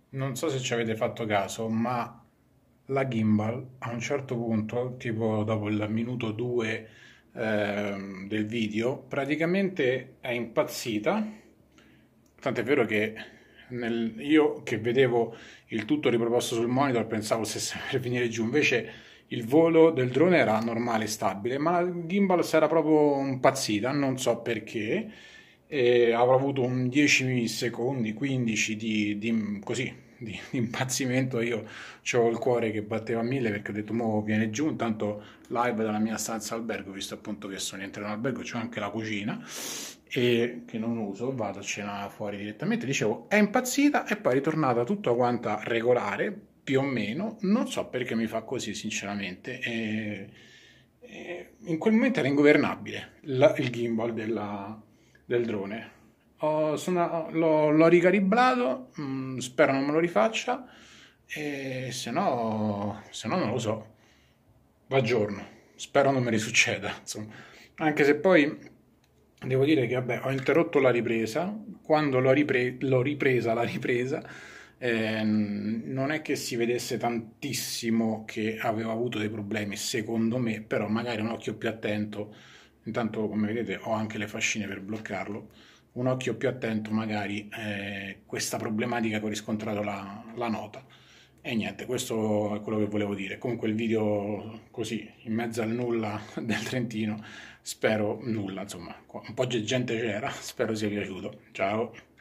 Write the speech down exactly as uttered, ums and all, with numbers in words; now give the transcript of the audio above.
Non so se ci avete fatto caso, ma la gimbal a un certo punto, tipo dopo il minuto due ehm, del video, praticamente è impazzita. Tant'è vero che nel- io che vedevo il tutto riproposto sul monitor pensavo stesse per venire giù, invece il volo del drone era normale e stabile, ma la gimbal si era proprio impazzita, non so perché, e avrò avuto un dieci secondi, quindici di, di- così, di, di impazzimento. Io avevo il cuore che batteva a mille perché ho detto, mo viene giù, intanto live dalla mia stanza albergo, visto appunto che sono entrato in albergo, c'è anche la cucina e che non uso, vado a cena fuori direttamente, dicevo, è impazzita e poi è ritornata tutta quanta regolare, più o meno, non so perché mi fa così sinceramente. E, e in quel momento era ingovernabile la- il gimbal della- del drone. Ho, sono- l'ho, l'ho ricariblato, mm, spero non me lo rifaccia, e se no, se no non lo so, va giorno, spero non mi risucceda, insomma. Anche se poi devo dire che vabbè, ho interrotto la ripresa, quando l'ho, ripre- l'ho ripresa la ripresa, ehm, non è che si vedesse tantissimo che avevo avuto dei problemi, secondo me, però magari un occhio più attento, intanto come vedete ho anche le fascine per bloccarlo, un occhio più attento magari eh, questa problematica che ho riscontrato la, la nota. E niente, questo è quello che volevo dire. Comunque il video così, in mezzo al nulla del Trentino, spero nulla, insomma, un po' di gente c'era, spero sia piaciuto. Ciao!